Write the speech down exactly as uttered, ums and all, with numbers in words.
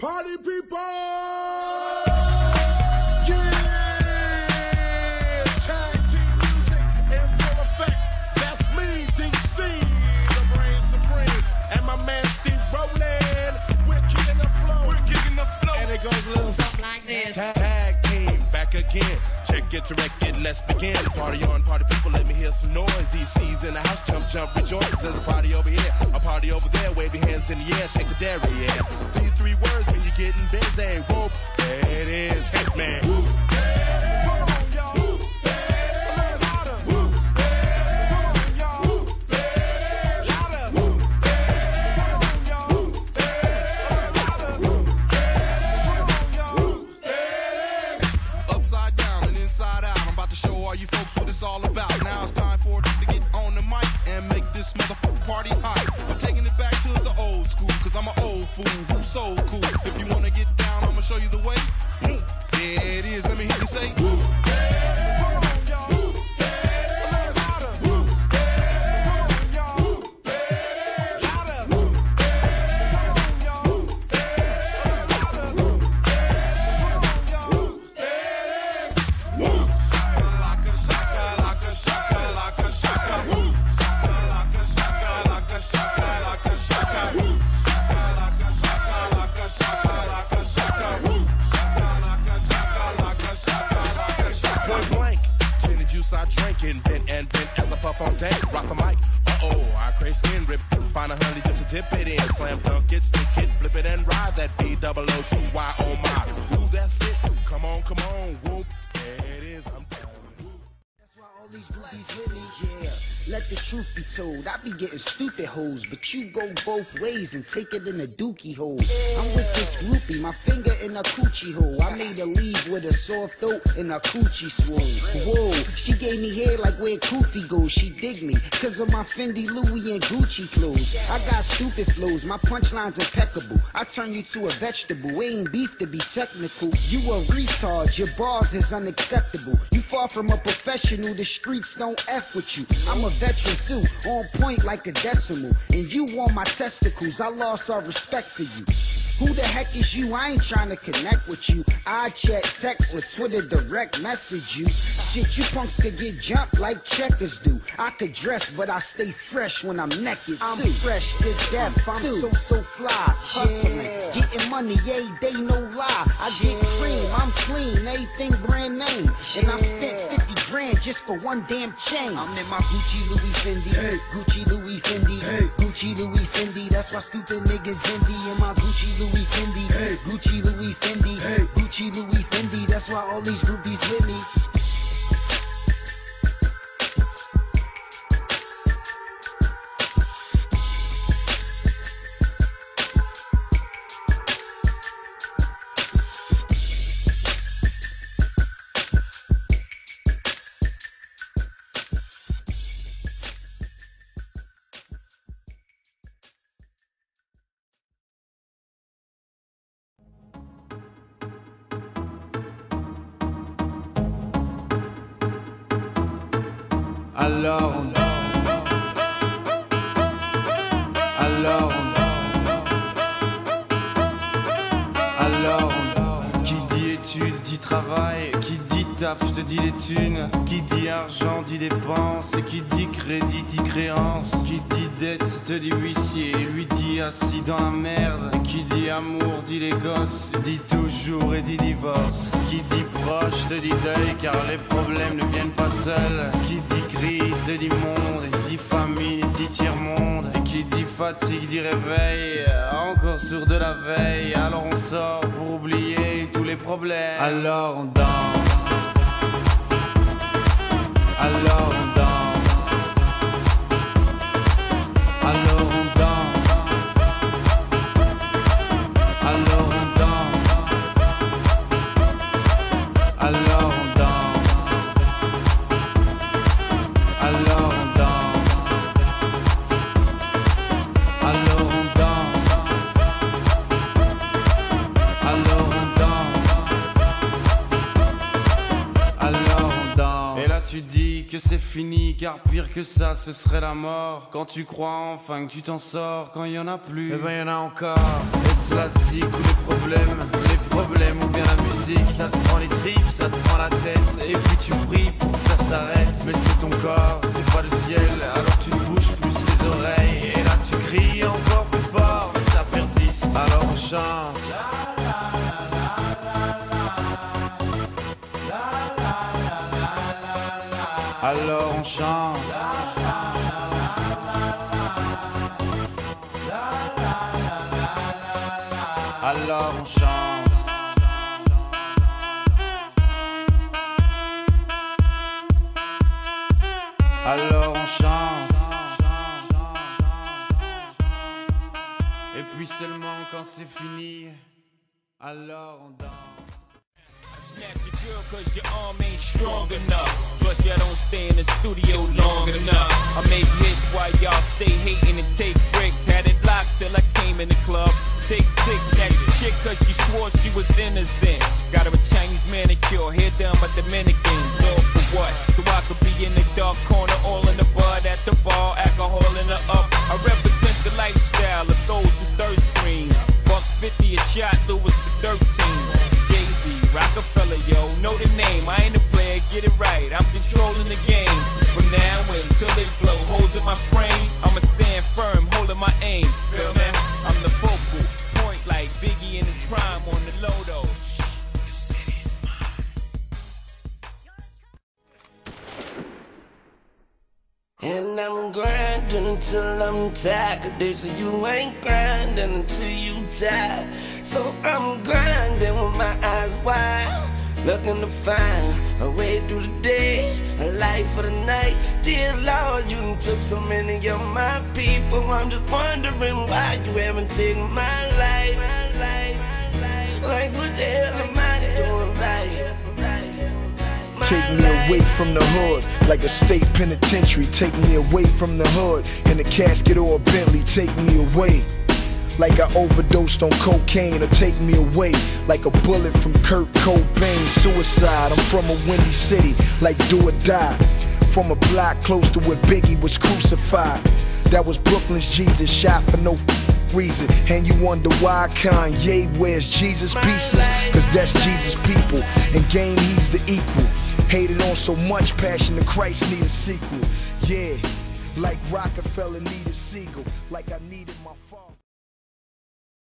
Party people! Goes a little something like this. Tag team, back again. Check it to wreck it, let's begin. Party on, party people, let me hear some noise. D C's in the house, jump, jump, rejoice. There's a party over here, a party over there. Wave your hands in the air, shake the dairy, yeah. These three words mean you're getting busy. Whoop, there it is, Hitman. Whoop. All about. Now it's time for it to get on the mic and make this motherfucking party hot. I'm taking it back to the old school, cause I'm an old fool who's so cool. If you wanna get down, I'ma show you the way. There it is, let me hear you say. Woo. Bent and bent as I puff on tape, rock the mic. Uh-oh, I crave skin rip. Find a honey dip to dip it in. Slam dunk it, stick it, flip it and ride that B O O T Y, oh my. Ooh, that's it. Come on, come on, whoop. There it is, I'm done. That's why all these groupies with me, yeah. Let the truth be told, I be getting stupid hoes, but you go both ways and take it in a dookie hole. I'm with this groupie, my finger in a coochie hole. I made her leave with a sore throat and a coochie swole. Whoa, she gave me head like where Koofy goes. She dig me, cause of my Fendi, Louis, and Gucci clothes. I got stupid flows, my punchline's impeccable. I turn you to a vegetable, it ain't beef to be technical. You a retard, your bars is unacceptable. You far from a professional, the streets don't F with you. I'm a veteran too, on point like a decimal. And you want my testicles, I lost all respect for you. Who the heck is you? I ain't trying to connect with you. I chat, text, or Twitter direct message you. Shit, you punks could get jumped like checkers do. I could dress, but I stay fresh when I'm naked too. I'm fresh to death, I'm so, so fly. Hustling, yeah. Getting money, every day, no lie. I get cream, I'm clean, everything brand name. And I spent fifty grand just for one damn chain. I'm in my Gucci, Louis, Fendi. Hey. Gucci, Louis, Fendi. Hey. Gucci, Louis, Fendi. That's why stupid niggas envy. In my Gucci, Louis, Fendi. Hey. Gucci, Louis, Fendi. Hey. Gucci, Louis, Fendi. That's why all these groupies with me. Alors on Alors on Alors on Qui dit études dit travail. Qui dit taf te dit les thunes. Qui dit argent dit dépenses. Et qui dit crédit dit créance. Qui dit dette te dit huissier. Lui dit assis dans la merde. Qui dit amour dit les gosses. Dit toujours et dit divorce. Qui dit proche te dit deuil car les problèmes ne viennent pas seuls. Qui dit crise te dit monde. Et dit famine dit tiers-monde. Et qui dit fatigue dit réveil. Encore sourd de la veille. Alors on sort pour oublier tous les problèmes. Alors on danse. Alors on danse. Alors on danse. Alors on danse. Alors on danse. Alors on danse. Alors on danse. Alors on danse. Alors on danse. Et là tu dis que c'est fini, car pire que ça ce serait la mort. Quand tu crois enfin que tu t'en sors, quand il y en a plus, eh ben y en a encore. Et cela zig tous les problèmes. problèmes, les problèmes ou bien la musique, ça te prend les tripes, ça te prend la tête, et puis tu pries pour que ça s'arrête. Mais c'est ton corps, c'est pas le ciel, alors tu te bouges plus les oreilles, et là tu cries encore plus fort, mais ça persiste, alors on chante. Alors on chante. Alors on chante. Alors on chante. Et puis seulement quand c'est fini, alors on danse. Snap your girl cause your arm ain't strong enough. Plus y'all don't stay in the studio long enough. I make hits while y'all stay hating and take breaks. Had it locked till I came in the club. Take six, snatch the chick cause she swore she was innocent. Got her a Chinese manicure, hair done by Dominicans. All for what? So I could be in the dark corner, all in the bud at the bar, alcohol in the up. I represent the lifestyle of those who thirst screams. Buck fifty a shot, Louis the thirteenth. Rockefeller, yo, know the name. I ain't a player, get it right. I'm controlling the game. From now until it blow, holes in my frame. I'ma stand firm, holding my aim. Feel me? I'm the focal point like Biggie in his prime on the low though. And I'm grinding until I'm tired. They say you ain't grinding until you tired. So I'm grinding with my eyes wide, looking to find a way through the day, a life for the night. Dear Lord, you done took so many of my people. I'm just wondering why you haven't taken my life. Like what the hell am I doing right? Take me away from the hood, like a state penitentiary. Take me away from the hood, in a casket or a Bentley. Take me away, like I overdosed on cocaine. Or take me away, like a bullet from Kurt Cobain. Suicide, I'm from a windy city, like do or die. From a block close to where Biggie was crucified. That was Brooklyn's Jesus, shot for no reason. And you wonder why Kanye wears Jesus pieces? Cause that's Jesus' people, and game he's the equal. Hated on so much, Passion of Christ need a sequel. Yeah, like Rockefeller need a seagull. Like I need a